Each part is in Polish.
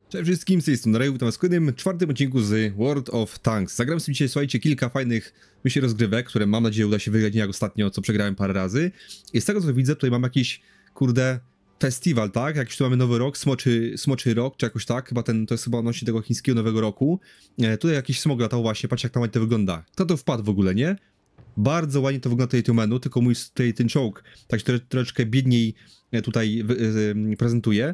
Cześć wszystkim, z tej strony Reju, witam was w kolejnym, czwartym odcinku z World of Tanks. Zagrałem sobie dzisiaj, słuchajcie, kilka fajnych, myślę, rozgrywek, które mam nadzieję uda się wygrać, nie jak ostatnio, co przegrałem parę razy. I z tego co widzę, tutaj mam jakiś, kurde, festiwal, tak? Jakiś tu mamy nowy rok, smoczy rok, czy jakoś tak, chyba to jest chyba odnośnie tego chińskiego nowego roku. Tutaj jakiś smog latał właśnie, patrzcie jak tam ładnie to wygląda. Kto to wpadł w ogóle, nie? Bardzo ładnie to wygląda tutaj menu, tylko mój tutaj ten czołg tak się troszeczkę biedniej tutaj prezentuje.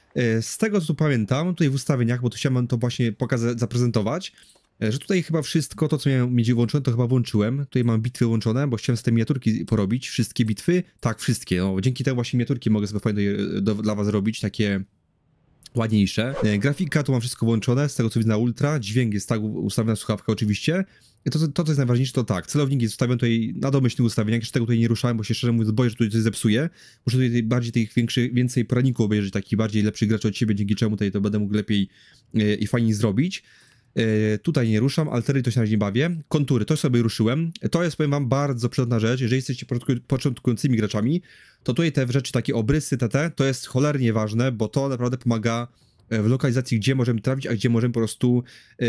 Z tego co tu pamiętam, tutaj w ustawieniach, bo tu chciałem to właśnie pokazać, zaprezentować, że tutaj chyba wszystko, to co miałem mieć włączone, to chyba włączyłem. Tutaj mam bitwy włączone, bo chciałem z tej miniaturki porobić, wszystkie bitwy, tak, wszystkie, no dzięki temu właśnie miniaturki mogę sobie fajnie dla was robić, takie ładniejsze. Grafika, tu mam wszystko włączone, z tego co widzę na ultra, dźwięk jest tak ustawiony na słuchawkę oczywiście. To co jest najważniejsze, to tak, celownik jest ustawiony tutaj na domyślnych ustawieniach, jeszcze tego tutaj nie ruszałem, bo się szczerze mówiąc boję, że tutaj coś zepsuje. Muszę tutaj bardziej tych więcej poradników obejrzeć, taki bardziej lepszy gracz od ciebie, dzięki czemu tutaj to będę mógł lepiej i fajniej zrobić. Tutaj nie ruszam, altery to się na razie nie bawię. Kontury, to sobie ruszyłem. To jest, powiem wam, bardzo przydatna rzecz. Jeżeli jesteście początkującymi graczami, to tutaj te rzeczy, takie obrysy, to jest cholernie ważne, bo to naprawdę pomaga w lokalizacji, gdzie możemy trafić, a gdzie możemy po prostu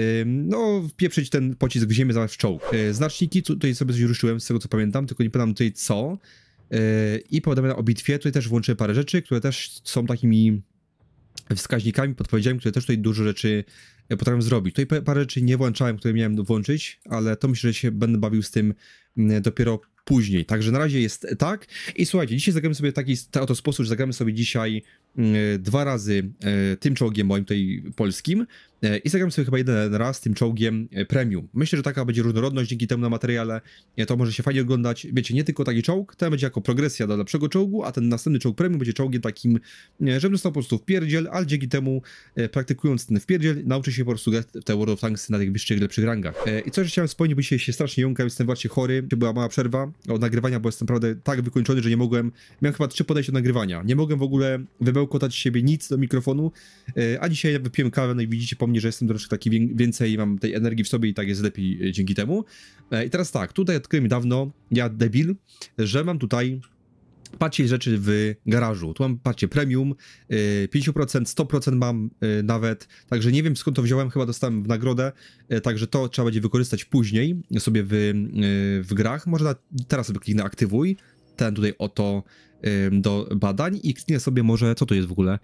no, wpieprzyć ten pocisk w ziemię zamiast w czołg. Znaczniki, tutaj sobie coś ruszyłem, z tego co pamiętam, tylko nie pamiętam tutaj co. I powiadamiam o bitwie, tutaj też włączyłem parę rzeczy, które też są takimi wskaźnikami, podpowiedziami, które też tutaj dużo rzeczy potrafię zrobić. Tutaj parę rzeczy nie włączałem, które miałem włączyć, ale to myślę, że się będę bawił z tym dopiero później. Także na razie jest tak. I słuchajcie, dzisiaj zagramy sobie w taki oto sposób, że zagramy sobie dzisiaj 2 razy tym czołgiem moim tutaj polskim i zagramy sobie chyba jeden raz tym czołgiem premium. Myślę, że taka będzie różnorodność dzięki temu na materiale. To może się fajnie oglądać. Wiecie, nie tylko taki czołg, ten będzie jako progresja do lepszego czołgu, a ten następny czołg premium będzie czołgiem takim, żeby dostał po prostu wpierdziel, ale dzięki temu praktykując ten wpierdziel, nauczy się po prostu grać w te World of Tanks na tych wyższych, lepszych rangach. I co, że chciałem wspomnieć, bo dzisiaj się strasznie jąkam, jestem właśnie chory, była mała przerwa od nagrywania, bo jestem naprawdę tak wykończony, że nie mogłem, miałem chyba 3 podejścia do nagrywania, nie mogłem w ogóle wybełkotać z siebie nic do mikrofonu, a dzisiaj wypiłem kawę, no i widzicie po mnie, że jestem troszkę taki więcej, mam tej energii w sobie i tak jest lepiej dzięki temu. I teraz tak, tutaj odkryłem dawno, ja debil, że mam tutaj, patrzcie, rzeczy w garażu. Tu mam, patrzcie, premium, 50%, 100% mam nawet, także nie wiem skąd to wziąłem, chyba dostałem w nagrodę, także to trzeba będzie wykorzystać później sobie w grach. Może teraz sobie kliknę aktywuj, ten tutaj oto do badań i kliknę sobie może, co to jest w ogóle,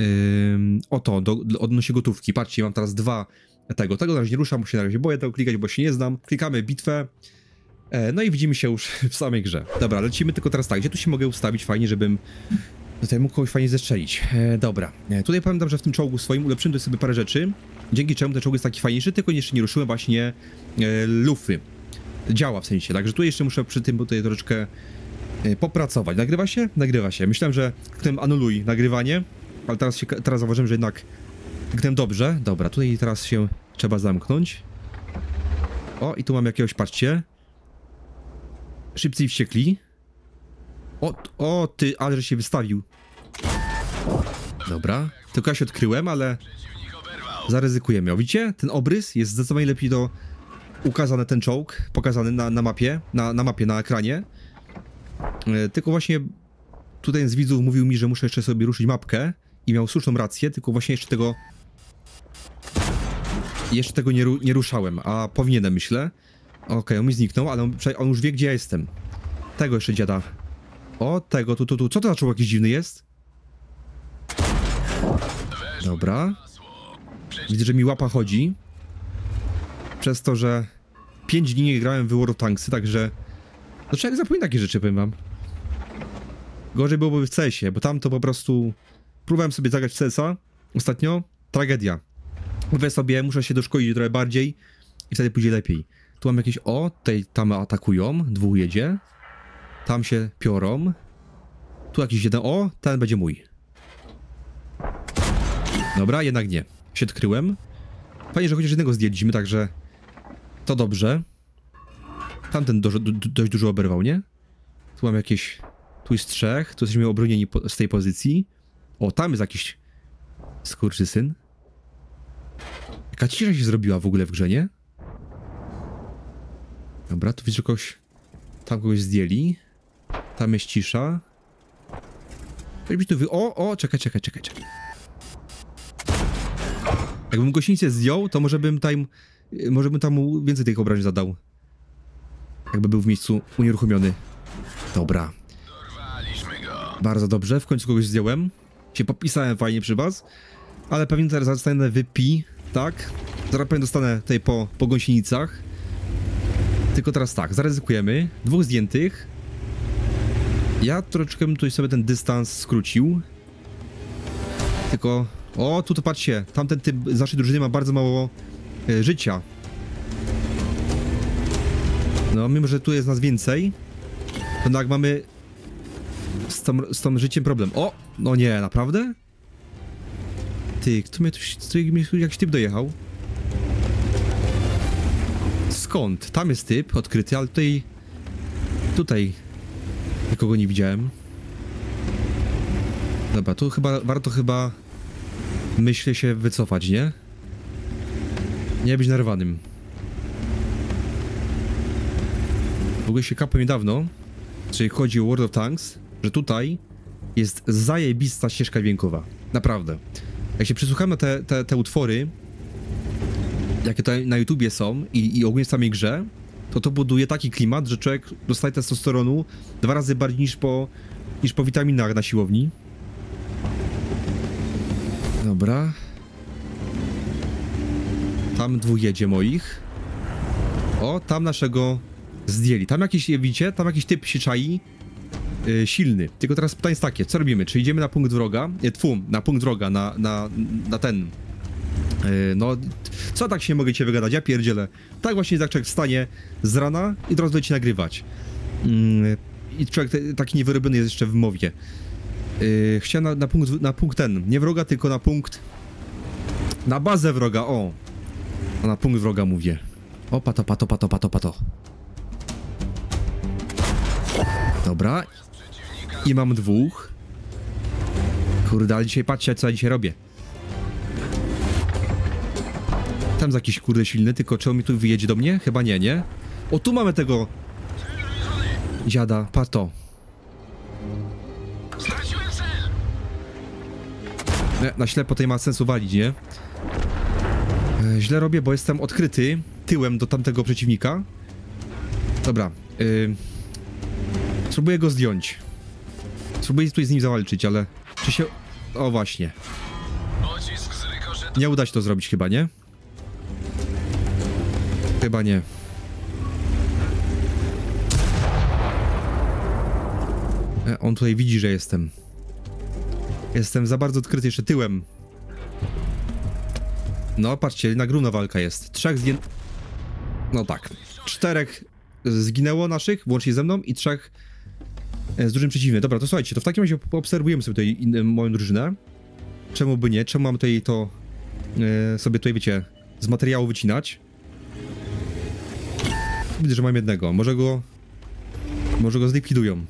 oto, odnośnie gotówki. Patrzcie, mam teraz 2 tego na razie nie ruszam, bo się na razie boję tego klikać, bo się nie znam. Klikamy bitwę. No i widzimy się już w samej grze. Dobra, lecimy tylko teraz tak, gdzie tu się mogę ustawić fajnie, żebym tutaj mógł kogoś fajnie zestrzelić. Dobra, tutaj pamiętam, że w tym czołgu swoim ulepszyłem tutaj sobie parę rzeczy, dzięki czemu ten czołg jest taki fajniejszy, tylko jeszcze nie ruszyłem właśnie lufy. Działa w sensie, także tu jeszcze muszę przy tym tutaj troszeczkę popracować. Nagrywa się? Nagrywa się. Myślałem, że kliknę anuluj nagrywanie, ale teraz zauważyłem, że jednak kliknę dobrze. Dobra, tutaj teraz się trzeba zamknąć. O, i tu mam jakiegoś, patrzcie. Szybcy i wściekli. O, ty, ale że się wystawił. Dobra, tylko ja się odkryłem, ale zaryzykujemy. O, widzicie? Ten obrys jest zdecydowanie lepiej ukazany ten czołg, pokazany na mapie, na ekranie. Tylko właśnie tutaj z widzów mówił mi, że muszę jeszcze sobie ruszyć mapkę i miał słuszną rację, tylko właśnie jeszcze tego nie ruszałem, a powinienem, myślę. Okej, on mi zniknął, ale on już wie, gdzie ja jestem. Tego jeszcze dziada. O, tego, tu. Co to za człowiek jakiś dziwny jest? Dobra. Widzę, że mi łapa chodzi. Przez to, że 5 dni nie grałem w World of Tanksy, także... No człowiek zapomina takie rzeczy, powiem wam. Gorzej byłoby w CS-ie, bo tam to po prostu... Próbowałem sobie zagrać w CS-a ostatnio. Tragedia. Mówię sobie, muszę się doszkolić trochę bardziej i wtedy pójdzie lepiej. Tu mam jakieś... O, tam atakują, 2 jedzie. Tam się piorą. Tu jakiś jeden... O, ten będzie mój. Dobra, jednak nie. Się odkryłem. Fajnie, że chociaż jednego zdjęliśmy, także... To dobrze. Tamten dość dużo oberwał, nie? Tu mam jakieś... Tu jest 3, tu jesteśmy obronieni z tej pozycji. O, tam jest jakiś... skurczysyn. Jaka cisza się zrobiła w ogóle w grze, nie? Dobra, tu widzę kogoś... Tam kogoś zdjęli. Tam jest cisza. O, czekaj. Jakbym gościnicę zdjął, to może bym tam mu więcej tych obrażeń zadał. Jakby był w miejscu unieruchomiony. Dobra. Bardzo dobrze, w końcu kogoś zdjąłem. Się popisałem fajnie przy was. Ale pewnie teraz zostanę wypi, tak? Zaraz pewnie dostanę tutaj po gąsienicach. Tylko teraz tak, zaryzykujemy. 2 zdjętych. Ja troszeczkę bym tutaj sobie ten dystans skrócił. Tylko... O, tu to patrzcie, tamten typ z naszej drużyny ma bardzo mało życia. No, mimo że tu jest nas więcej, to tak mamy z tym życiem problem. O! No nie, naprawdę? Ty, kto mnie tu jakiś typ dojechał? Skąd? Tam jest typ odkryty, ale tutaj nikogo nie widziałem. Dobra, tu warto myślę się wycofać, nie? Nie być nerwanym. W ogóle się kapłem niedawno, jeżeli chodzi o World of Tanks, że tutaj jest zajebista ścieżka dźwiękowa. Naprawdę. Jak się przysłuchamy te utwory, jakie tutaj na YouTubie są i ogólnie w samej grze, to buduje taki klimat, że człowiek dostaje testosteronu 2 razy bardziej niż po witaminach na siłowni. Dobra. Tam 2 jedzie moich. O, tam naszego zdjęli. Tam jakiś, widzicie? Tam jakiś typ się czai. Silny. Tylko teraz pytanie jest takie, co robimy? Czy idziemy na punkt wroga? Na punkt wroga, na ten. No, co tak się mogę cię wygadać? Ja pierdzielę. Tak właśnie tak człowiek wstanie z rana i teraz leci nagrywać. I człowiek taki niewyrobiony jest jeszcze w mowie. Chciałem na punkt ten. Nie wroga, tylko na punkt... Na bazę wroga, o! A na punkt wroga mówię. O, pato. Dobra. I mam 2. Kurde, ale dzisiaj patrzcie, co ja dzisiaj robię. Tam jest jakiś kurde silny, tylko czy on mi tu wyjedzie do mnie? Chyba nie, nie? O, tu mamy tego dziada, pato. Na ślepo tutaj ma sensu walić, nie? Źle robię, bo jestem odkryty tyłem do tamtego przeciwnika. Dobra. Spróbuję go zdjąć. Spróbuję tutaj z nim zawalczyć, ale... Czy się... O, właśnie. Nie uda się to zrobić chyba, nie? Chyba nie. On tutaj widzi, że jestem. Jestem za bardzo odkryty jeszcze tyłem. No, patrzcie, nagrówna walka jest. 3 No tak. 4 zginęło naszych, łącznie ze mną, i 3 z dużym przeciwnym. Dobra, to słuchajcie, to w takim razie poobserwujemy sobie tutaj moją drużynę. Czemu by nie? Czemu mamy tutaj to sobie tutaj, wiecie, z materiału wycinać? Widzę, że mam jednego. Może go zlikwidują.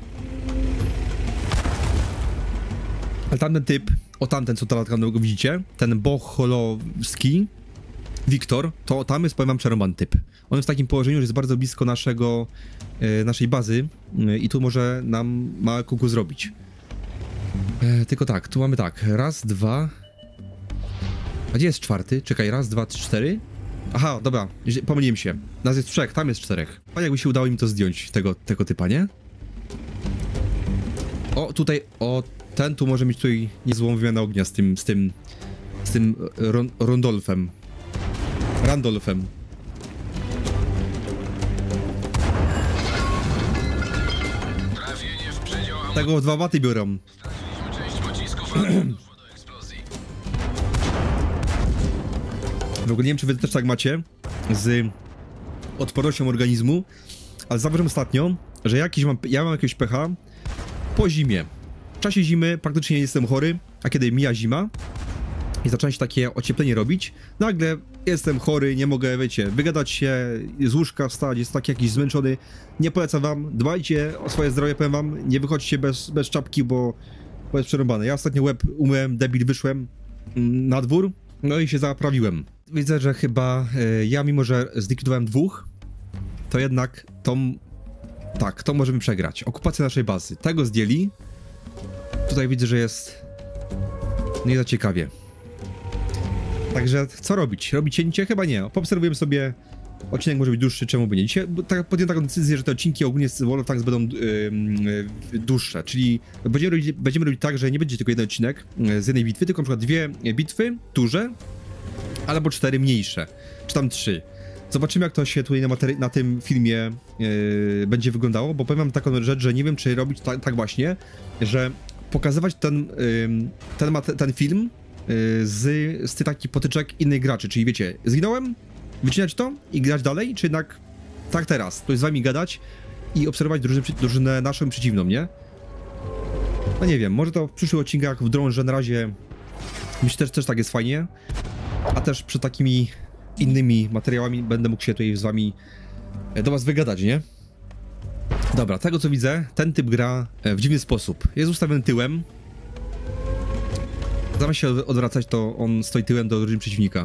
Ale tamten typ, tamten, co teraz go widzicie, ten Bocholowski, Wiktor, to tam jest, powiem wam, przerąbany typ. On jest w takim położeniu, że jest bardzo blisko naszej bazy i tu może nam małe kuku zrobić. Tylko tak, tu mamy tak, 1, 2... A gdzie jest 4? Czekaj, 1, 2, 3, 4? Aha, dobra, pomyliłem się. Nas jest 3, tam jest 4. Fajnie, jakby się udało im to zdjąć, tego typa, nie? O, tutaj, ten tu może mieć tutaj niezłą wymianę ognia z tym Randolphem. Tego 2 waty biorą. W ogóle nie wiem, czy wy też tak macie z odpornością organizmu, ale zauważyłem ostatnio, że ja mam jakiegoś pecha po zimie. W czasie zimy praktycznie nie jestem chory, a kiedy mija zima i zaczyna się takie ocieplenie robić, nagle jestem chory, nie mogę, wiecie, wygadać się, z łóżka wstać, jest taki jakiś zmęczony. Nie polecam wam, dbajcie o swoje zdrowie, powiem wam, nie wychodźcie bez czapki, bo jest przerąbane. Ja ostatnio łeb umyłem, debil, wyszłem na dwór, no i się zaprawiłem. Widzę, że chyba ja, mimo że zlikwidowałem 2, to jednak to możemy przegrać. Okupacja naszej bazy. Tego zdjęli. Tutaj widzę, że jest nie za ciekawie. Także co robić? Robić cięcie? Chyba nie. Poobserwujemy sobie. Odcinek może być dłuższy, czemu by nie? Dzisiaj podjąłem taką decyzję, że te odcinki ogólnie z World of Tanks będą dłuższe, czyli będziemy robić tak, że nie będzie tylko jeden odcinek z jednej bitwy, tylko na przykład 2 bitwy duże, albo 4 mniejsze, czy tam 3. Zobaczymy, jak to się tutaj na tym filmie będzie wyglądało, bo powiem wam taką rzecz, że nie wiem, czy robić tak właśnie, że pokazywać ten film z tych takich potyczek innych graczy, czyli wiecie, zginąłem, wycinać to i grać dalej, czy jednak tak teraz, to jest z wami gadać i obserwować drużynę naszą przeciwną, nie? No nie wiem, może to w przyszłych odcinkach wdrążę, na razie myślę, że też tak jest fajnie, a też przed takimi innymi materiałami będę mógł się tutaj z wami do was wygadać, nie? Dobra, tego co widzę, ten typ gra w dziwny sposób. Jest ustawiony tyłem. Zamiast się odwracać, to on stoi tyłem do drużyny przeciwnika.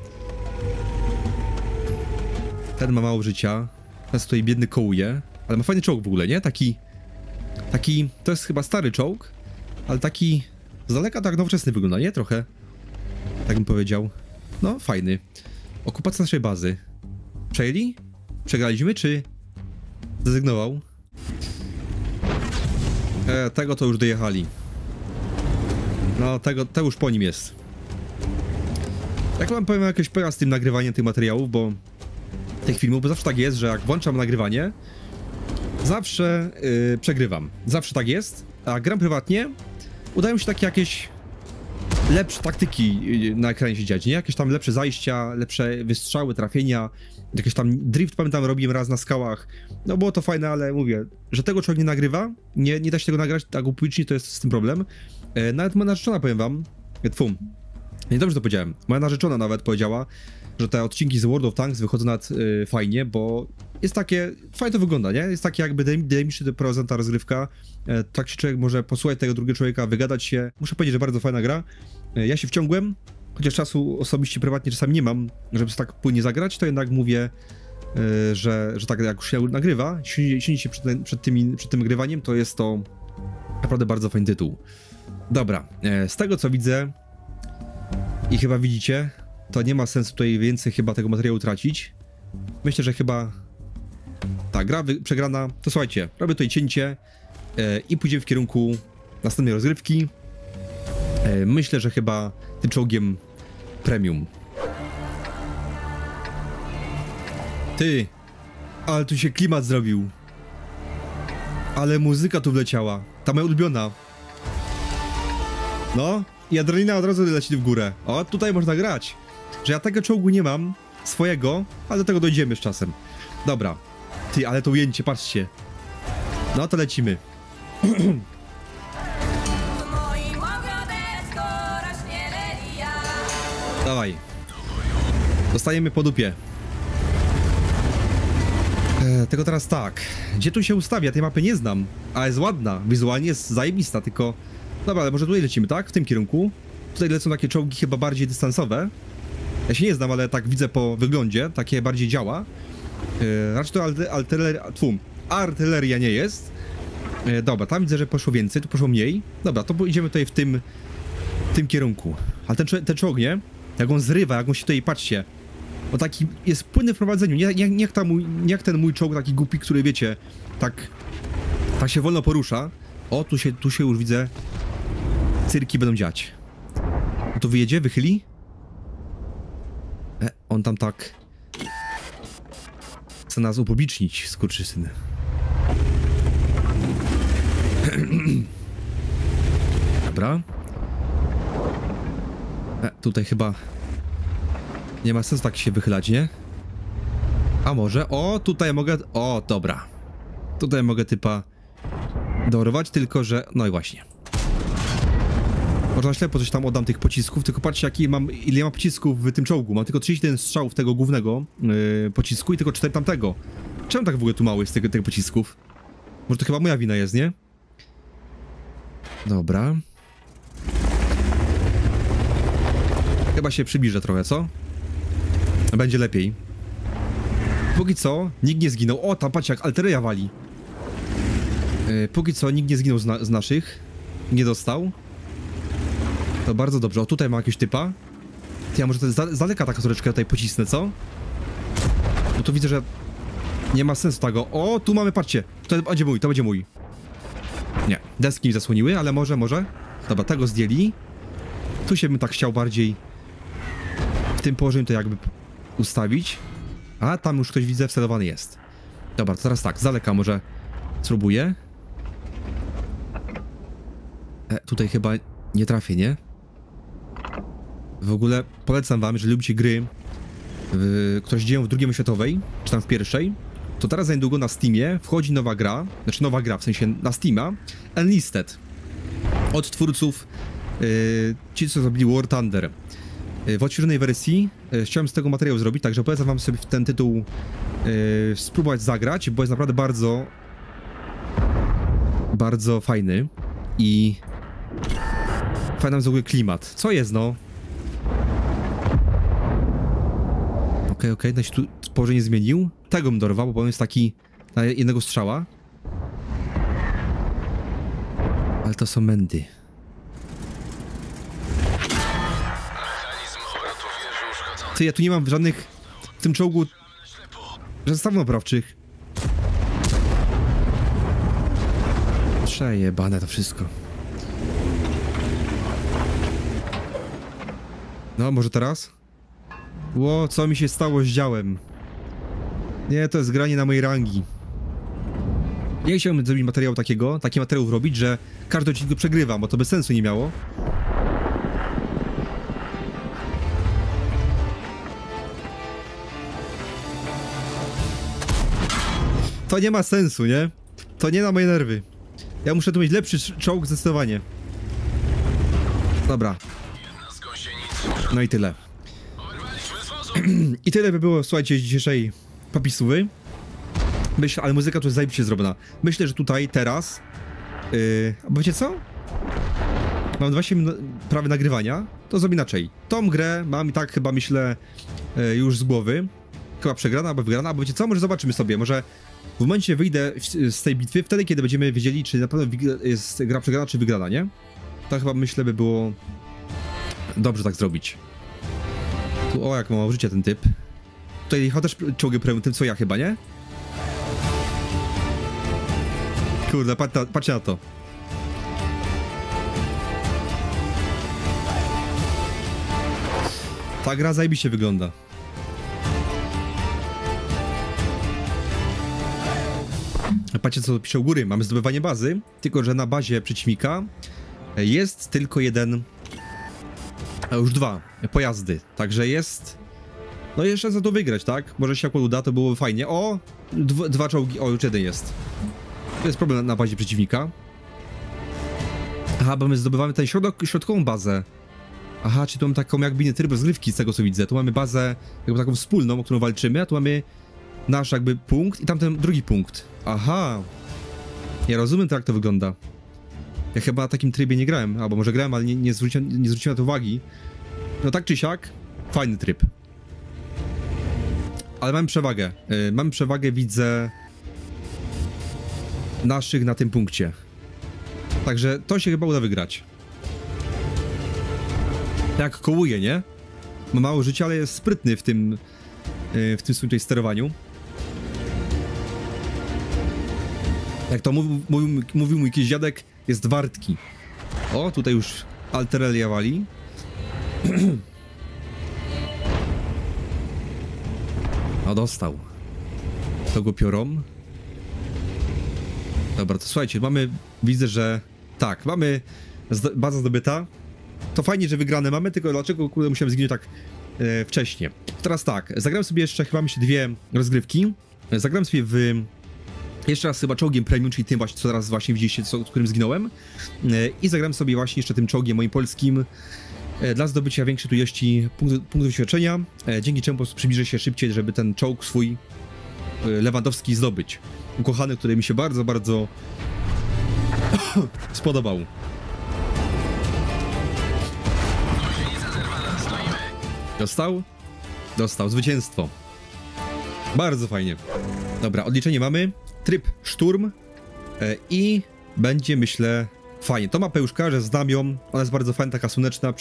Ten ma mało życia. Ten stoi biedny, kołuje. Ale ma fajny czołg w ogóle, nie? Taki... To jest chyba stary czołg, ale taki z daleka tak nowoczesny wygląda, nie? Trochę. Tak bym powiedział. No, fajny. Okupacja naszej bazy. Przejęli? Przegraliśmy, czy zrezygnował? Tego to już dojechali. No, to już po nim jest. Jak wam powiem, jakieś pora z tym nagrywaniem tych materiałów, bo tych filmów, bo zawsze tak jest, że jak włączam nagrywanie, zawsze przegrywam. Zawsze tak jest, a gram prywatnie, udają się takie jakieś lepsze taktyki na ekranie się dziać, nie? Jakieś tam lepsze zajścia, lepsze wystrzały, trafienia, jakieś tam drift, pamiętam, robiłem raz na skałach. No było to fajne, ale mówię, że tego człowiek nie nagrywa, nie da się tego nagrać tak publicznie, to jest z tym problem. Nawet moja narzeczona, powiem wam, niedobrze to powiedziałem, moja narzeczona nawet powiedziała, że te odcinki z World of Tanks wychodzą nawet fajnie, bo jest takie, fajnie to wygląda, nie? Jest takie jakby dynamiczny prezenta rozgrywka, tak się człowiek może posłuchać tego drugiego człowieka, wygadać się. Muszę powiedzieć, że bardzo fajna gra. Ja się wciągłem, chociaż czasu osobiście, prywatnie czasami nie mam, żeby tak płynnie zagrać, to jednak mówię, że tak jak już się nagrywa, siedzi się przed tym nagrywaniem, to jest to naprawdę bardzo fajny tytuł. Dobra, z tego co widzę i chyba widzicie, to nie ma sensu tutaj więcej chyba tego materiału tracić. Myślę, że chyba ta gra przegrana, to słuchajcie, robię tutaj cięcie i pójdziemy w kierunku następnej rozgrywki. Myślę, że chyba tym czołgiem premium. Ty, ale tu się klimat zrobił. Ale muzyka tu wleciała, ta moja ulubiona. No, i adrenalina od razu leci w górę. O, tutaj można grać. Że ja tego czołgu nie mam, swojego, ale do tego dojdziemy z czasem. Dobra. Ty, ale to ujęcie, patrzcie. No to lecimy. Dawaj. Dostajemy po dupie. Tylko teraz tak. Gdzie tu się ustawia? Tej mapy nie znam. A jest ładna. Wizualnie jest zajebista, tylko... Dobra, ale może tutaj lecimy, tak? W tym kierunku. Tutaj lecą takie czołgi chyba bardziej dystansowe. Ja się nie znam, ale tak widzę po wyglądzie. Takie bardziej działa. Raczej to artyleria nie jest. Dobra, tam widzę, że poszło więcej, tu poszło mniej. Dobra, to idziemy tutaj w tym kierunku. Ale ten czołg, nie? Jak on zrywa, jak on się tutaj, patrzcie. Bo taki jest płynny w prowadzeniu. Nie jak ten mój czołg taki głupi, który wiecie, tak się wolno porusza. O, tu się już widzę. Cyrki będą dziać. On tu wyjedzie, wychyli. On tam tak chce nas upublicznić, skurczysyn. Dobra. Tutaj chyba nie ma sensu tak się wychylać, nie? A może? O, tutaj mogę... O, dobra. Tutaj mogę typa dorwać, tylko że... No i właśnie. Może na ślepo coś tam oddam tych pocisków, tylko patrzcie ile mam pocisków w tym czołgu. Mam tylko 31 strzałów tego głównego pocisku i tylko 4 tamtego. Czemu tak w ogóle tu mało jest tych pocisków? Może to chyba moja wina jest, nie? Dobra. Chyba się przybliżę trochę, co? Będzie lepiej. Póki co nikt nie zginął. O, tam patrzcie, jak artyleria wali. Póki co nikt nie zginął z naszych. Nie dostał. To bardzo dobrze. O, tutaj ma jakiegoś typa. Ja może to z daleka tak troszeczkę tutaj pocisnę, co? Bo tu widzę, że nie ma sensu tego. O, tu mamy, patrzcie. To będzie mój, to będzie mój. Nie, deski mi zasłoniły, ale może. Dobra, tego zdjęli. Tu się bym tak chciał bardziej w tym położeniu to jakby ustawić. A tam już ktoś, widzę, wcelowany jest. Dobra, to teraz tak, z daleka może spróbuję. Tutaj chyba nie trafię, nie? W ogóle polecam wam, jeżeli lubicie gry, które się dzieją w II wojnie światowej, czy tam w pierwszej, to teraz za niedługo na Steamie wchodzi nowa gra, znaczy nowa gra, w sensie na Steama, Enlisted. Od twórców, ci co zrobili War Thunder. W odświeżonej wersji chciałem z tego materiał zrobić, także polecam wam sobie w ten tytuł spróbować zagrać, bo jest naprawdę bardzo fajny i fajny nam w ogóle klimat. Co jest, no? Okej, no się tu położenie zmienił. Tego bym dorwał, bo on jest taki na jednego strzała. Ale to są mędy. Ty, ja tu nie mam żadnych w tym czołgu zestawów naprawczych. Przejebane to wszystko. No, może teraz? Ło, co mi się stało z działem? Nie, to jest granie na mojej rangi. Nie chciałbym zrobić materiału taki materiał robić, że każdy odcinek przegrywa, bo to bez sensu nie miało. To nie ma sensu, nie? To nie na moje nerwy. Ja muszę tu mieć lepszy czołg zdecydowanie. Dobra. No i tyle. I tyle by było, słuchajcie, z dzisiejszej popisówy. Myślę, ale muzyka tu jest zajebiście zrobiona. Myślę, że tutaj, teraz... bo wiecie co? Mam 20 minut prawie nagrywania. To zrobię inaczej. Tą grę mam i tak chyba, myślę, już z głowy. Chyba przegrana albo wygrana, albo wiecie co? Może zobaczymy sobie. Może w momencie wyjdę z tej bitwy, wtedy, kiedy będziemy wiedzieli, czy na pewno jest gra przegrana, czy wygrana, nie? To chyba, myślę, by było dobrze tak zrobić. Tu, o, jak ma życie ten typ. Tutaj jechał też czołgiem premium, tym co ja chyba, nie? Kurde, patrzcie na to. Ta gra zajebiście wygląda. Patrzcie, co pisze u góry. Mamy zdobywanie bazy, tylko że na bazie przeciwnika jest tylko jeden... A już 2 pojazdy, także jest... No jeszcze za to wygrać, tak? Może się akurat uda, to byłoby fajnie. O! 2 czołgi, o, już jeden jest. To jest problem na bazie przeciwnika. Aha, bo my zdobywamy ten środkową bazę. Aha, czy tu mamy taką jakby tryb rozgrywki, z tego co widzę. Tu mamy bazę jakby taką wspólną, o którą walczymy, a tu mamy nasz jakby punkt i tamten drugi punkt. Aha. Ja rozumiem, tak jak to wygląda. Ja chyba na takim trybie nie grałem, albo może grałem, ale nie zwróciłem na to uwagi. No tak czy siak, fajny tryb. Ale mamy przewagę. Mamy przewagę, widzę, naszych na tym punkcie. Także to się chyba uda wygrać. Jak kołuje, nie? Ma mało życia, ale jest sprytny w tym swoim tutaj sterowaniu. Jak to mówił mój jakiś dziadek, jest wartki. O, tutaj już Alterelia wali. No dostał. To go piorą. Dobra, to słuchajcie, widzę, że tak, mamy baza zdobyta. To fajnie, że wygrane mamy, tylko dlaczego, kurde, musiałem zginąć tak wcześnie. Teraz tak, zagram sobie jeszcze chyba 2 rozgrywki. Zagram sobie jeszcze raz chyba czołgiem premium, czyli tym właśnie, co teraz właśnie widzieliście, z którym zginąłem. I zagram sobie właśnie jeszcze tym czołgiem moim polskim dla zdobycia większej ilości punktów doświadczenia, dzięki czemu po prostu przybliżę się szybciej, żeby ten czołg swój Lewandowski zdobyć. Ukochany, który mi się bardzo, bardzo spodobał. Dostał? Dostał. Zwycięstwo. Bardzo fajnie. Dobra, odliczenie mamy. Tryb szturm i będzie, myślę, Fajnie, to mapę już kojarzę, znam ją, ona jest bardzo fajna, taka słoneczna,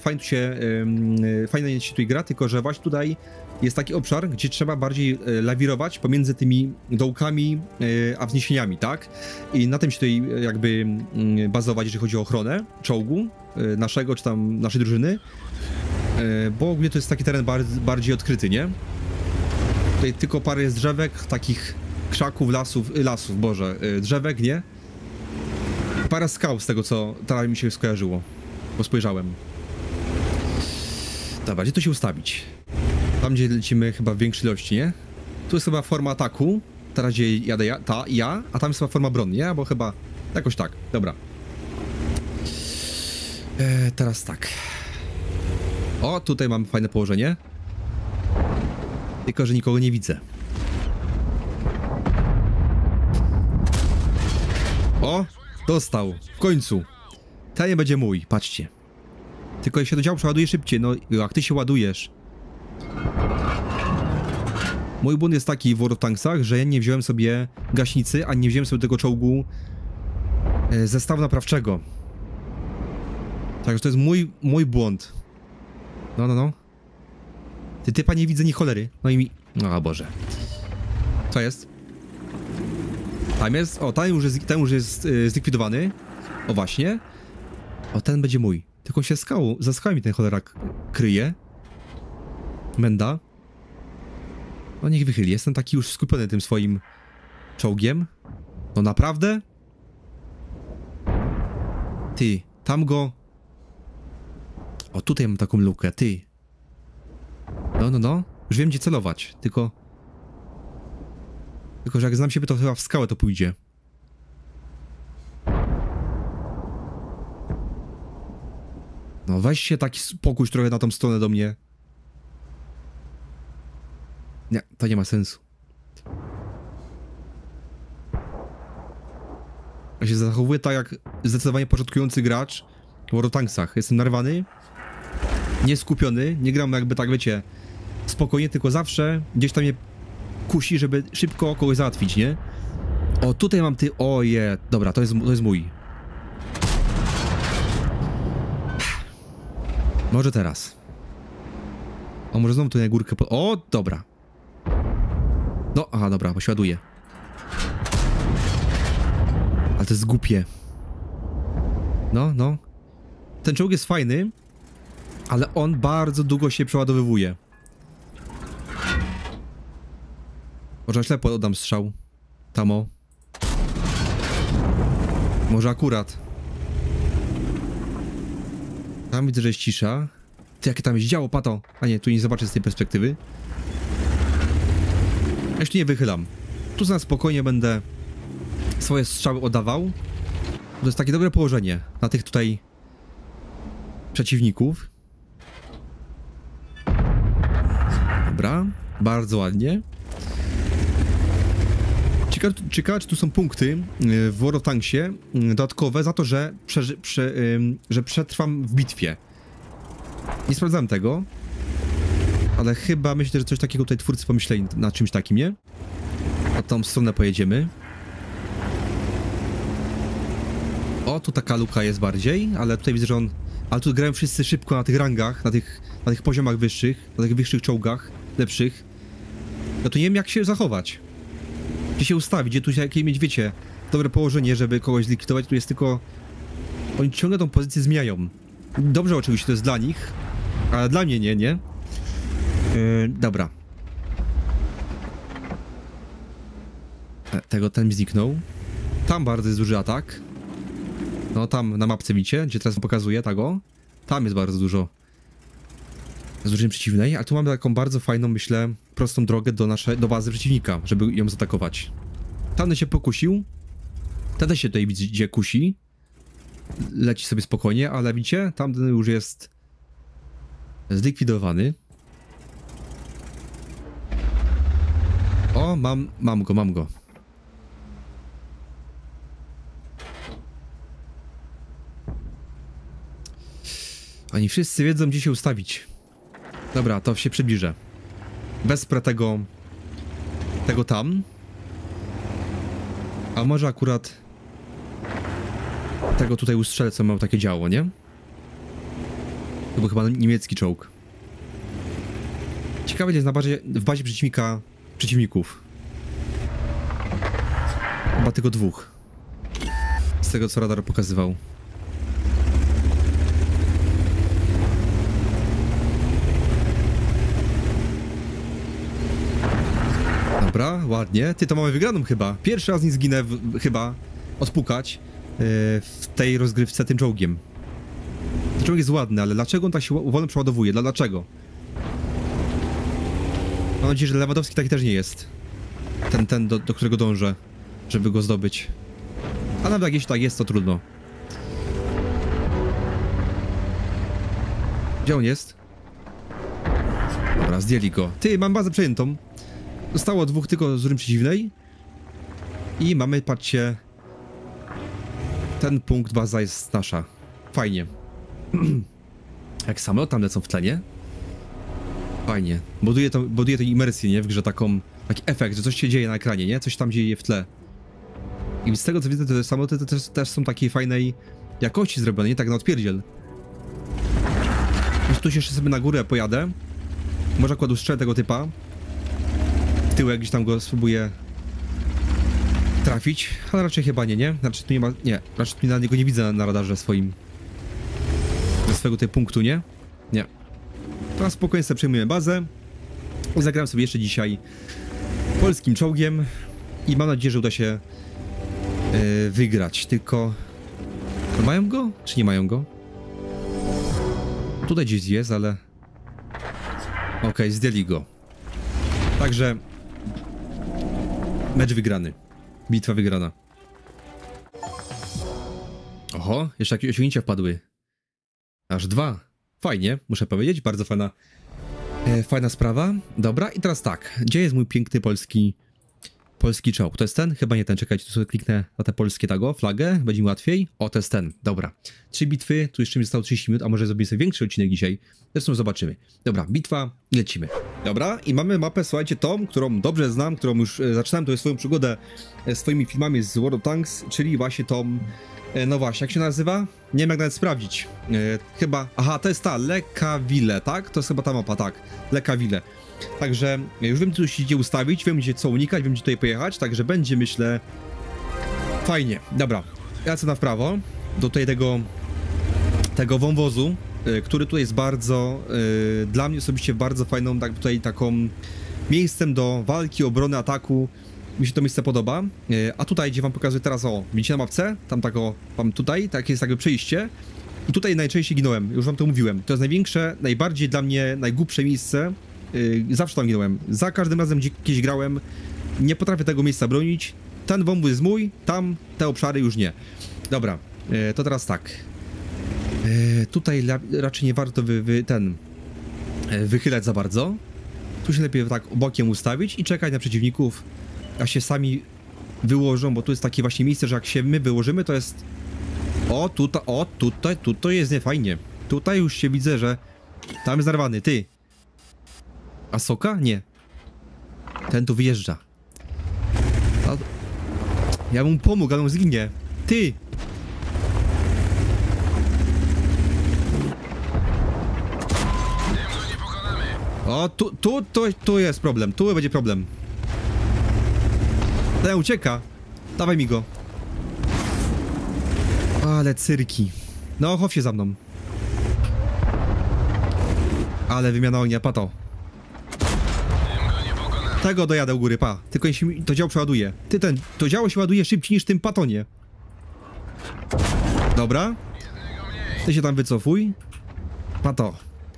fajnie się tu gra, tylko że właśnie tutaj jest taki obszar, gdzie trzeba bardziej lawirować pomiędzy tymi dołkami a wzniesieniami, tak? I na tym się tutaj jakby bazować, jeżeli chodzi o ochronę czołgu naszego, czy tam naszej drużyny, bo ogólnie to jest taki teren bardziej odkryty, nie? Tutaj tylko parę jest drzewek, takich krzaków, drzewek, nie? Parę skał z tego, co teraz mi się skojarzyło, bo spojrzałem. Dobra, gdzie tu się ustawić? Tam, gdzie lecimy chyba w większej ilości, nie? Tu jest chyba forma ataku, teraz gdzie jadę ja, a tam jest chyba forma broni, nie? Bo chyba jakoś tak, dobra. Teraz tak. O, tutaj mamy fajne położenie. Tylko że nikogo nie widzę. O! Dostał! W końcu! Ten nie będzie mój, patrzcie. Tylko się do działu przeładuje szybciej, no jak ty się ładujesz. Mój błąd jest taki w World of Tanksach, że ja nie wziąłem sobie gaśnicy, ani nie wziąłem sobie tego czołgu zestawu naprawczego. Także to jest mój błąd. No. Ty typa nie widzę ni cholery. No i mi... O Boże. Co jest? Tam jest? O, ten już jest zlikwidowany. O właśnie. O, ten będzie mój. Tylko się za skałami ten cholera kryje. Menda. No niech wychyli. Jestem taki już skupiony tym swoim czołgiem. No naprawdę? Ty, tam go... O, tutaj mam taką lukę, ty. No. Już wiem, gdzie celować, tylko... Tylko, że jak znam siebie, to chyba w skałę to pójdzie. No weź się taki spokój trochę na tą stronę do mnie. Nie, to nie ma sensu. Ja się zachowuję tak jak zdecydowanie początkujący gracz w World of Tanksach. Jestem narwany, nieskupiony, nie gram jakby tak, wiecie, spokojnie, tylko zawsze gdzieś tam mnie kusi, żeby szybko kogoś załatwić, nie? O, tutaj mam ty... Oje, dobra, to jest mój. Może teraz. O, może znowu tu na górkę... O, dobra. No, aha, dobra, bo się ładuje. Ale to jest głupie. No. Ten czołg jest fajny, ale on bardzo długo się przeładowywuje. Może ślepo oddam strzał. Tamo. Może akurat. Tam widzę, że jest cisza. Ty, jakie tam jest działo, pato. A nie, tu nie zobaczę z tej perspektywy. Ja się tu nie wychylam. Tu na spokojnie będę swoje strzały oddawał. To jest takie dobre położenie na tych tutaj przeciwników. Dobra, bardzo ładnie. Ciekawe, czy tu są punkty w World of Tanksie dodatkowe za to, że przetrwam w bitwie. Nie sprawdzałem tego, ale chyba myślę, że coś takiego tutaj twórcy pomyśleli nad czymś takim, nie? O tą stronę pojedziemy. O, tu taka luka jest bardziej, ale tutaj widzę, że on... Ale tu grają wszyscy szybko na tych rangach, na tych poziomach wyższych, na tych wyższych czołgach, lepszych. Ja tu nie wiem, jak się zachować. Gdzie się ustawić, gdzie tu jakieś mieć, wiecie, dobre położenie, żeby kogoś zlikwidować. Tu jest tylko... Oni ciągle tą pozycję zmieniają. Dobrze oczywiście, to jest dla nich, ale dla mnie nie. Dobra. Ten mi zniknął. Tam bardzo jest duży atak. No tam na mapce widzicie, gdzie teraz pokazuję tego. Tam jest bardzo dużo z drużyny przeciwnej, a tu mamy taką bardzo fajną, myślę, prostą drogę do bazy przeciwnika, żeby ją zaatakować. Tamten się pokusił. Ten się tutaj widzicie kusi. Leci sobie spokojnie, ale widzicie, tamten już jest zlikwidowany. O, mam go. Oni wszyscy wiedzą, gdzie się ustawić. Dobra, to się przybliżę. Wesprę tego tam. A może akurat... tego tutaj ustrzelę, co miał takie działo, nie? To był chyba niemiecki czołg. Ciekawe jest w bazie przeciwników. Chyba tylko 2. Z tego, co radar pokazywał. Dobra, ładnie. Ty, to mamy wygraną chyba. Pierwszy raz nie zginę chyba odpukać w tej rozgrywce tym czołgiem. Ten czołg jest ładny, ale dlaczego on tak się wolno przeładowuje? Dlaczego? Mam nadzieję, że Lewandowski taki też nie jest. Ten do którego dążę, żeby go zdobyć. A nawet jak jeśli tak jest, to trudno. Gdzie on jest? Dobra, zdjęli go. Ty, mam bazę przejętą. Zostało 2 tylko z rury przeciwnej. I mamy, patrzcie... Ten punkt, baza jest nasza. Fajnie. Jak samoloty tam lecą w tle, nie? Fajnie. Buduje to imersję, nie? W grze taki efekt, że coś się dzieje na ekranie, nie? Coś tam dzieje w tle. I z tego co widzę, te samoloty też są takiej fajnej jakości zrobione, nie? Tak na odpierdziel. Tu się jeszcze sobie na górę pojadę. Może akurat ustrzelę tego typa. W tyłek gdzieś tam go spróbuję trafić, ale raczej chyba nie? Znaczy tu nie ma, nie, raczej tu na niego nie widzę na radarze swoim. Ze swojego tutaj punktu, nie? Nie. Teraz spokojnie sobie przejmujemy bazę. Zagrałem sobie jeszcze dzisiaj polskim czołgiem i mam nadzieję, że uda się wygrać, tylko... Mają go? Czy nie mają go? Tutaj gdzieś jest, ale... Okej, zdjęli go. Także... Mecz wygrany. Bitwa wygrana. Oho, jeszcze jakieś osiągnięcia wpadły. Aż 2. Fajnie, muszę powiedzieć, bardzo fajna sprawa. Dobra, i teraz tak. Gdzie jest mój piękny polski czołg? To jest ten? Chyba nie ten, czekajcie, tu sobie kliknę na te polskie flagę, będzie mi łatwiej. O, to jest ten, dobra. 3 bitwy, tu jeszcze mi zostało 30 minut, a może zrobię sobie większy odcinek dzisiaj. Zresztą zobaczymy. Dobra, bitwa i lecimy. Dobra, i mamy mapę, słuchajcie, tą, którą dobrze znam, którą już zaczynałem tą swoją przygodę swoimi filmami z World of Tanks, czyli właśnie tą, no właśnie, jak się nazywa? Nie wiem jak nawet sprawdzić. Chyba, aha, to jest ta, Lekaville, tak? To jest chyba ta mapa, tak, Lekaville. Także już wiem, co się idzie ustawić, wiem, gdzie co unikać, wiem, gdzie tutaj pojechać, także będzie, myślę, fajnie. Dobra, ja co na w prawo, do tutaj tego wąwozu, który tutaj jest bardzo, dla mnie osobiście bardzo fajną, tak tutaj taką miejscem do walki, obrony, ataku. Mi się to miejsce podoba. A tutaj, gdzie wam pokazuję teraz, o, widzicie na mapce? Tam tak o, mam tutaj, tak jest jakby przejście. I tutaj najczęściej ginąłem, już wam to mówiłem. To jest największe, najbardziej dla mnie najgłupsze miejsce. Zawsze tam ginąłem. Za każdym razem, gdzie gdzieś grałem, nie potrafię tego miejsca bronić. Ten wąwóz jest mój, tam te obszary już nie. Dobra, to teraz tak. Tutaj raczej nie warto wychylać za bardzo. Tu się lepiej tak bokiem ustawić i czekać na przeciwników, a się sami wyłożą, bo tu jest takie właśnie miejsce, że jak się my wyłożymy, to jest... tutaj jest niefajnie. Tutaj już się widzę, że tam jest narwany, ty. A Soka? Nie. Ten tu wyjeżdża. Ja mu pomógł, ale on zginie. Ty! O, tu jest problem. Tu będzie problem. Ten ucieka. Dawaj mi go. Ale cyrki. No, chow się za mną. Ale wymiana ognia, pato. Tego dojadę u góry, pa. Tylko jeśli to działo przeładuje. To działo się ładuje szybciej niż tym patonie. Dobra. Ty się tam wycofuj. Pato.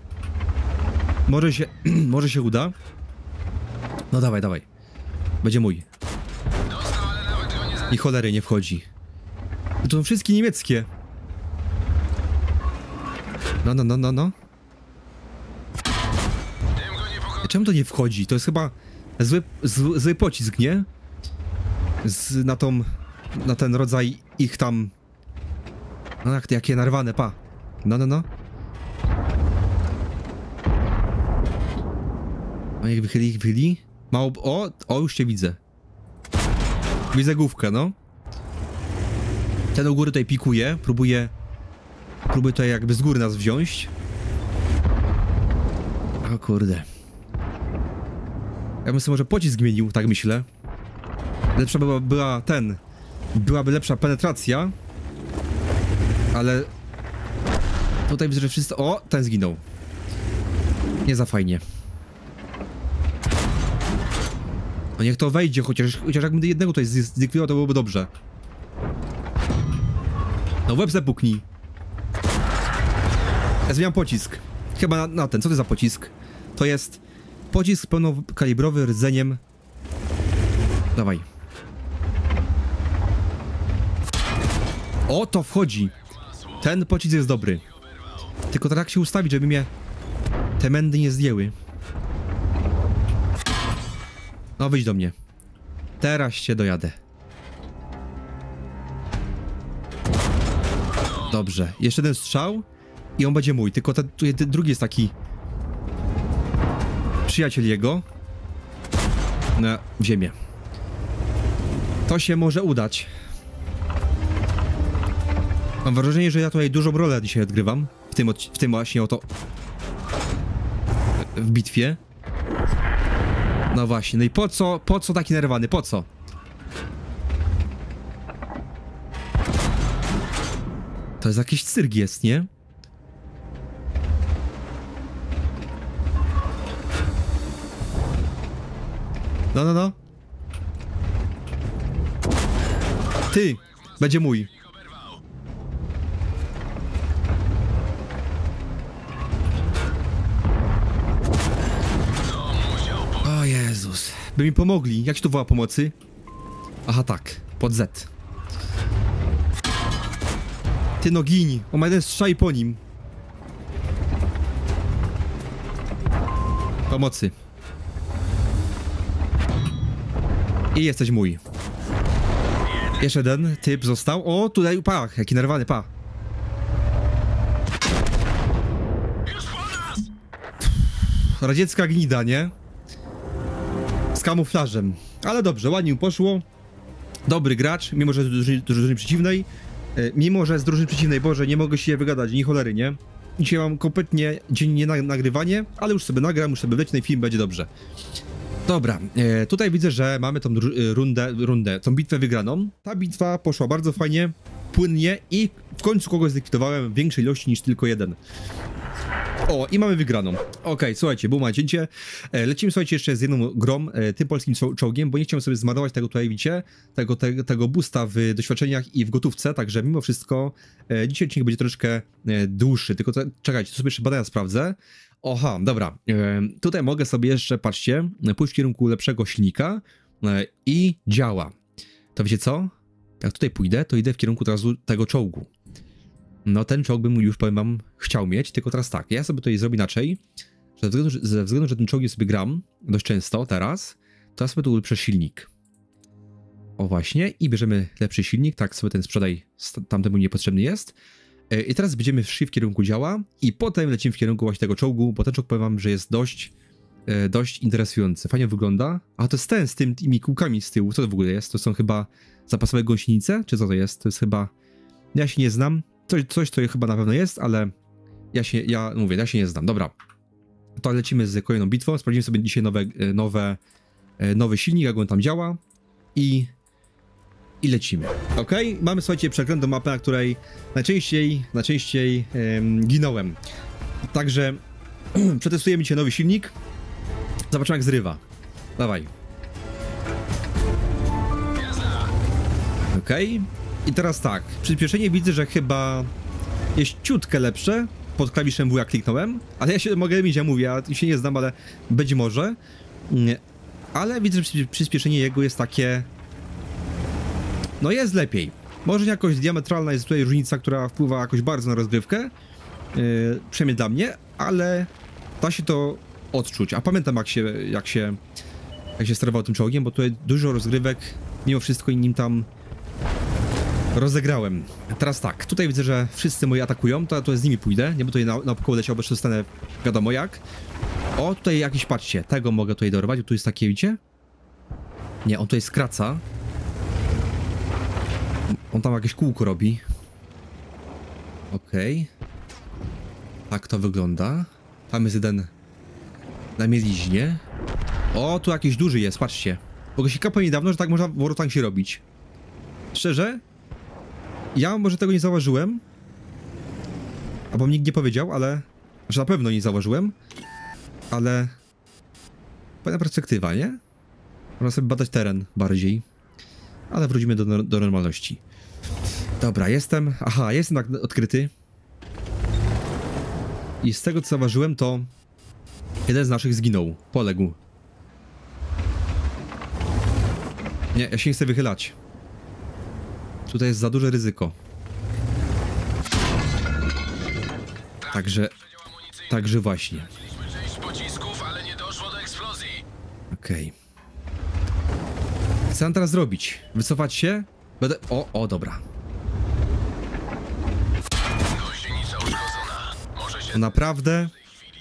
Może się uda. No dawaj, dawaj. Będzie mój. I cholery nie wchodzi. To są wszystkie niemieckie. No. Czemu to nie wchodzi? To jest chyba zły pocisk, nie? Na ten rodzaj ich tam... No jakie narwane, pa. No. O, jak wychyli. Mało... O, już cię widzę. Widzę główkę, no. Ten u góry tutaj pikuje, próbuje tutaj jakby z góry nas wziąć. O kurde. Ja bym sobie może pocisk zmienił, tak myślę. Lepsza byłaby lepsza penetracja. Ale tutaj widzę, że wszyscy... O, ten zginął. Nie za fajnie. No niech to wejdzie, chociaż jakbym jednego tutaj zlikwidował, to byłoby dobrze. No łeb zapuknij. Ja zmieniam pocisk. Chyba na ten. Co to za pocisk? To jest pocisk pełnokalibrowy rdzeniem. Dawaj. O, to wchodzi. Ten pocisk jest dobry. Tylko tak się ustawić, żeby mnie te mędy nie zdjęły. No, wyjdź do mnie. Teraz się dojadę. Dobrze. Jeszcze jeden strzał i on będzie mój. Tylko ten drugi jest taki... przyjaciel jego. No, w ziemię. To się może udać. Mam wrażenie, że ja tutaj dużą rolę dzisiaj odgrywam. W tym właśnie oto... w bitwie. No właśnie, no i po co taki nerwany, po co? To jest jakiś cyrk jest, nie? No. Ty, będzie mój. O Jezus. By mi pomogli. Jak się tu woła pomocy? Aha, tak. Pod Z. Ty no gini. On ma jeden strzał i po nim. Pomocy. I jesteś mój. Jeszcze jeden typ został. O, tutaj, pa, jaki nerwany, pa. Radziecka gnida, nie? Z kamuflażem. Ale dobrze, ładnie mu poszło. Dobry gracz, mimo że z drużyny przeciwnej. Mimo że z drużyny przeciwnej, Boże, nie mogę się wygadać, ni cholery, nie? Dzisiaj mam kompletnie dziennie nagrywanie, ale już sobie nagram, już sobie wleci ten film, będzie dobrze. Dobra, tutaj widzę, że mamy tą tą bitwę wygraną. Ta bitwa poszła bardzo fajnie, płynnie i w końcu kogoś zlikwidowałem w większej ilości niż tylko jeden. O, i mamy wygraną. Okej, słuchajcie, było cięcie. Lecimy, słuchajcie, jeszcze z jedną grą, tym polskim czołgiem, bo nie chciałem sobie zmarnować tego tutaj, widzicie, tego boosta w doświadczeniach i w gotówce, także mimo wszystko dzisiaj odcinek będzie troszeczkę dłuższy, tylko czekajcie, to sobie jeszcze badania sprawdzę. Oha, dobra, tutaj mogę sobie jeszcze, patrzcie, pójść w kierunku lepszego silnika i działa. To wiecie co? Jak tutaj pójdę, to idę w kierunku teraz tego czołgu. No ten czołg bym już, powiem wam, chciał mieć, tylko teraz tak, ja sobie tutaj zrobię inaczej, że ze względu, że ten czołgiem sobie gram dość często teraz, to ja sobie tu ulepszę silnik. O właśnie, i bierzemy lepszy silnik, tak sobie ten sprzedaj tamtemu niepotrzebny jest. I teraz będziemy szli w kierunku działa i potem lecimy w kierunku właśnie tego czołgu, bo ten czołg, powiem wam, że jest dość interesujący. Fajnie wygląda. A to jest ten z tymi kółkami z tyłu, co to w ogóle jest? To są chyba zapasowe gąsienice? Czy co to jest? To jest chyba... Ja się nie znam. Coś to chyba na pewno jest, ale ja się nie znam. Dobra. To lecimy z kolejną bitwą. Sprawdzimy sobie dzisiaj nowy silnik, jak on tam działa. I lecimy. Ok, mamy, słuchajcie, przekrętną mapę, na której najczęściej ginąłem. Także przetestujemy dzisiaj nowy silnik. Zobaczymy, jak zrywa. Dawaj. Ok. I teraz tak. Przyspieszenie widzę, że chyba jest ciutkę lepsze. Pod klawiszem W jak kliknąłem. Ale ja się mogę mieć, ja mówię, ja się nie znam, ale być może. Ale widzę, że przyspieszenie jego jest takie... No jest lepiej. Może nie jakoś diametralna jest tutaj różnica, która wpływa jakoś bardzo na rozgrywkę. Przynajmniej dla mnie, ale da się to odczuć. A pamiętam jak się sterował tym czołgiem, bo tutaj dużo rozgrywek mimo wszystko nim tam rozegrałem. Teraz tak, tutaj widzę, że wszyscy moi atakują, to z nimi pójdę. Nie, bo tutaj na pokoju leciał, bo dostanę wiadomo jak. O, tutaj jakiś, patrzcie, tego mogę tutaj dorwać, bo tu jest takie, widzicie? Nie, on tutaj skraca. On tam jakieś kółko robi. Okej. Tak to wygląda. Tam jest jeden na mieliźnie. O, tu jakiś duży jest, patrzcie. Bo się kapłem niedawno, że tak można w War of Tanks się robić. Szczerze? Ja może tego nie zauważyłem. Albo mi nikt nie powiedział, ale... Że na pewno nie zauważyłem. Ale... Fajna perspektywa, nie? Można sobie badać teren bardziej. Ale wrócimy do normalności. Dobra, jestem... Aha, jestem tak odkryty. I z tego co zauważyłem, to... Jeden z naszych zginął. Poległ. Nie, ja się nie chcę wychylać. Tutaj jest za duże ryzyko. Także właśnie. Okej. Co mam teraz zrobić? Wycofać się? Będę... O, dobra. Naprawdę?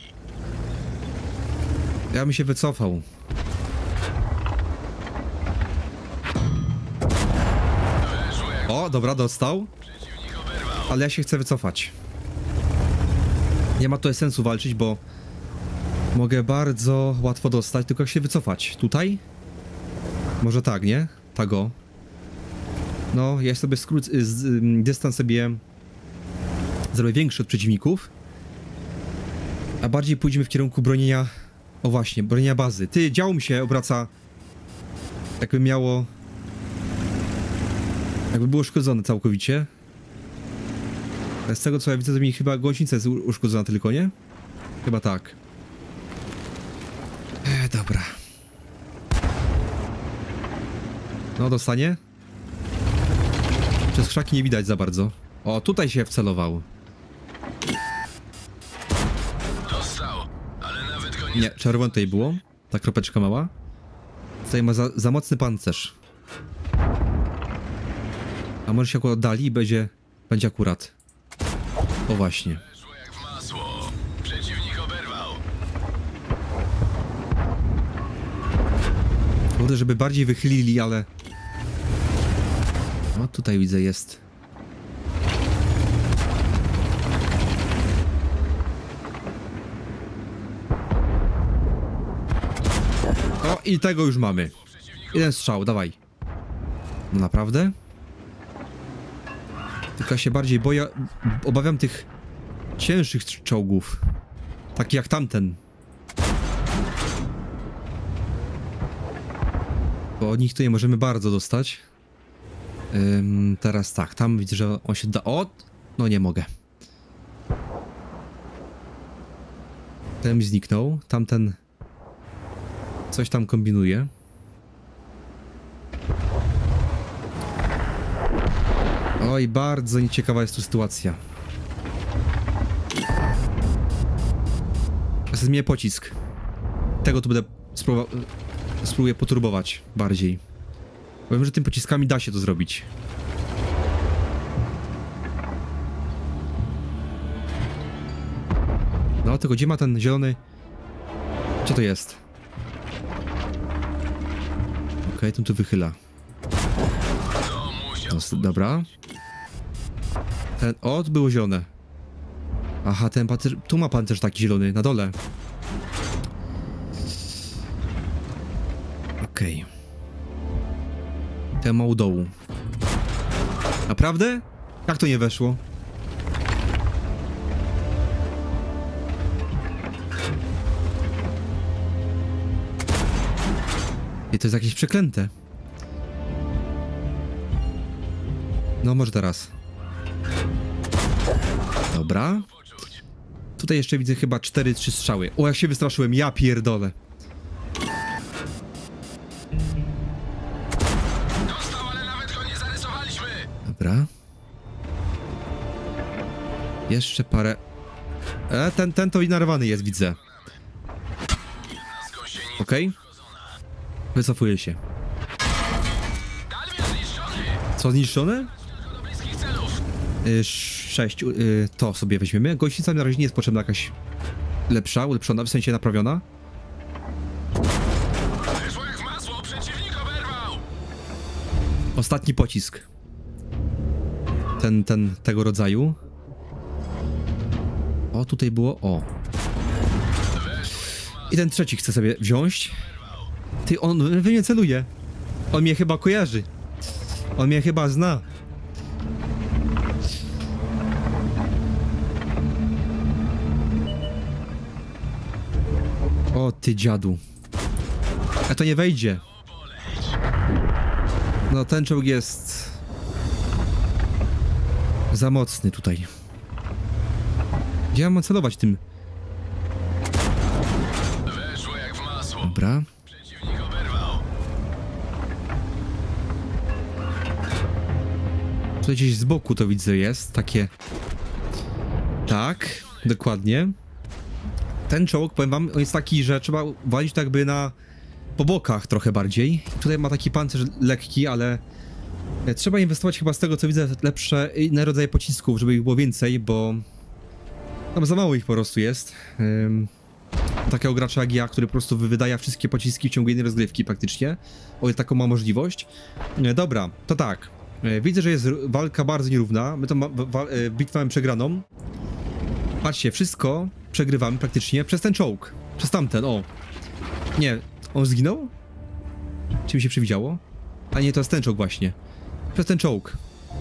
Ja bym się wycofał. O, dobra, dostał. Ale ja się chcę wycofać. Nie ma tutaj sensu walczyć, bo mogę bardzo łatwo dostać, tylko jak się wycofać. Tutaj? Może tak, nie? Tak o. No, ja sobie dystans sobie zrobię większy od przeciwników. A bardziej pójdziemy w kierunku bronienia... O właśnie, bronienia bazy. Ty, działo mi się obraca... Jakby miało... Jakby było uszkodzone całkowicie. Z tego co ja widzę, to mi chyba gąsienica jest uszkodzona tylko, nie? Chyba tak. Dobra. No, dostanie? Przez krzaki nie widać za bardzo. O, tutaj się wcelował. Nie, czerwone tutaj było. Ta kropeczka mała. Tutaj ma za mocny pancerz. A może się akurat dali i będzie akurat. O właśnie. Kurde, żeby bardziej wychylili, ale... O, tutaj widzę jest. O, i tego już mamy. Jeden strzał, dawaj. No naprawdę? Tylko ja się bardziej boję... Obawiam tych cięższych czołgów. Takich jak tamten. Bo od nich tutaj możemy bardzo dostać. Teraz tak, tam widzę, że on się da... O! No nie mogę. Ten mi zniknął. Tamten... Coś tam kombinuje. Oj, bardzo nieciekawa jest tu sytuacja. Ja sobie zmienię pocisk. Tego tu będę spróbuję poturbować bardziej. Powiem, że tym pociskami da się to zrobić. No, tylko gdzie ma ten zielony... Gdzie to jest? Okej, ten tu wychyla. No, dobra. Ten... O, to było zielone. Aha, ten pancerz... Tu ma pancerz taki zielony, na dole. Okej. Ten ma u dołu. Naprawdę? Jak to nie weszło? I to jest jakieś przeklęte. No, może teraz. Dobra. Tutaj jeszcze widzę chyba 4-3 strzały. O, jak się wystraszyłem, ja pierdolę. Dobra. Jeszcze parę... ten to inarwany jest, widzę. Okej. Wycofuję się. Co zniszczone? 6. To sobie weźmiemy. Gościca na razie nie jest potrzebna jakaś lepsza, ulepszona, w sensie naprawiona. Ostatni pocisk. tego rodzaju. O, tutaj było, o. I ten trzeci chce sobie wziąć. Ty, on we mnie celuje. On mnie chyba kojarzy. On mnie chyba zna. O, ty dziadu. A to nie wejdzie. No, ten czołg jest za mocny tutaj. Gdzie ja mam celować tym? Dobra. Tutaj gdzieś z boku to widzę jest, takie... Tak, dokładnie. Ten czołg, powiem wam, on jest taki, że trzeba walić tak jakby po bokach trochę bardziej. Tutaj ma taki pancerz lekki, ale trzeba inwestować chyba z tego, co widzę, lepsze inne rodzaje pocisków, żeby ich było więcej, bo tam za mało ich po prostu jest. Takiego gracza jak ja, który po prostu wydaje wszystkie pociski w ciągu jednej rozgrywki praktycznie, o ile taką ma możliwość. Dobra, to tak. Widzę, że jest walka bardzo nierówna. My tą bitwę mamy przegraną. Patrzcie, wszystko przegrywamy praktycznie przez ten czołg. Przez tamten, o. Nie, on zginął? Czy mi się przewidziało? A nie, to jest ten czołg właśnie. Przez ten czołg.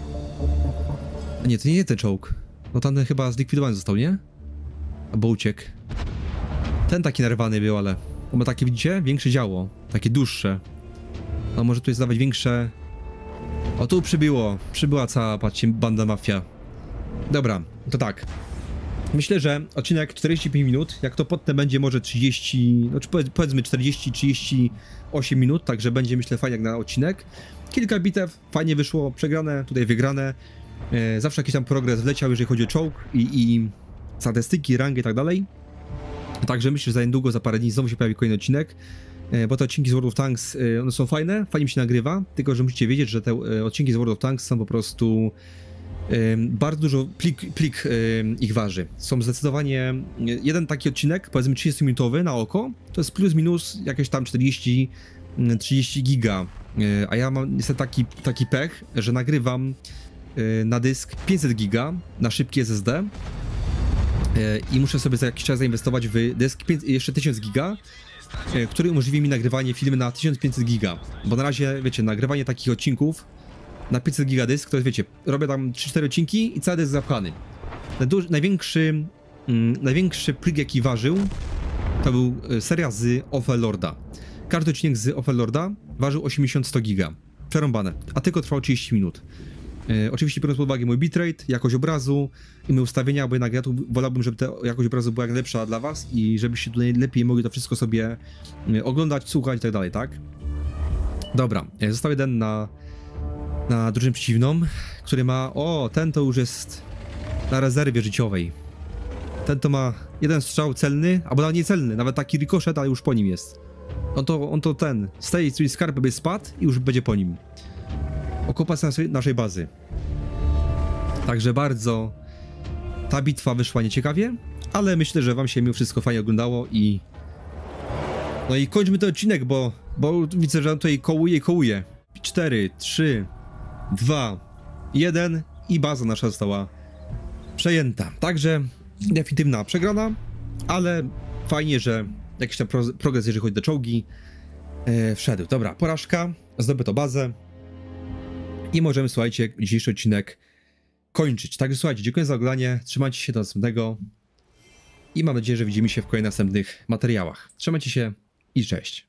A nie, to nie jest ten czołg. No tamten chyba zlikwidowany został, nie? Albo uciekł. Ten taki narwany był, ale... On ma takie, widzicie? Większe działo. Takie dłuższe. No może tu jest nawet większe... O, tu przybyła cała, patrzcie, banda mafia. Dobra, to tak. Myślę, że odcinek 45 minut, jak to potem będzie może 30, no czy powiedzmy 40-38 minut, także będzie, myślę, fajnie jak na odcinek. Kilka bitew, fajnie wyszło, przegrane, tutaj wygrane. Zawsze jakiś tam progres wleciał, jeżeli chodzi o czołg i statystyki, rangi i tak dalej. Także myślę, że za niedługo, za parę dni znowu się pojawi kolejny odcinek. Bo te odcinki z World of Tanks, one są fajne, fajnie mi się nagrywa, tylko że musicie wiedzieć, że te odcinki z World of Tanks są po prostu bardzo dużo plik ich waży. Są zdecydowanie, jeden taki odcinek, powiedzmy 30-minutowy na oko, to jest plus minus jakieś tam 30 giga, a ja mam niestety taki pech, że nagrywam na dysk 500 giga na szybki SSD i muszę sobie za jakiś czas zainwestować w dysk jeszcze 1000 giga, który umożliwi mi nagrywanie filmu na 1500 giga, bo na razie, wiecie, nagrywanie takich odcinków na 500 giga dysk, to jest, wiecie, robię tam 3-4 odcinki i cały dysk zapchany. Największy plik, jaki ważył, to był seria z Overlorda. Każdy odcinek z Overlorda ważył 80-100 giga. Przerąbane, a tylko trwał 30 minut. Oczywiście biorąc pod uwagę mój bitrate, jakość obrazu i moje ustawienia, bo jednak ja tu wolałbym, żeby ta jakość obrazu była jak najlepsza dla was i żebyście tutaj lepiej mogli to wszystko sobie oglądać, słuchać i tak dalej, tak? Dobra, został jeden na drużynę przeciwną, który ma... O, ten to już jest na rezerwie życiowej. Ten to ma jeden strzał celny, albo nawet nie celny, nawet taki rikoszet, ale już po nim jest. On to ten, z tej skarpy by spadł i już będzie po nim. Okupacja naszej bazy. Także bardzo ta bitwa wyszła nieciekawie, ale myślę, że wam się mimo wszystko fajnie oglądało i... No i kończmy ten odcinek, bo widzę, że on tutaj kołuje. 4, 3, 2, 1 i baza nasza została przejęta. Także definitywna przegrana, ale fajnie, że jakiś tam progres, jeżeli chodzi o czołgi, wszedł. Dobra, porażka, zdobyto bazę i możemy, słuchajcie, dzisiejszy odcinek kończyć. Także słuchajcie, dziękuję za oglądanie, trzymajcie się do następnego i mam nadzieję, że widzimy się w kolejnych następnych materiałach. Trzymajcie się i cześć.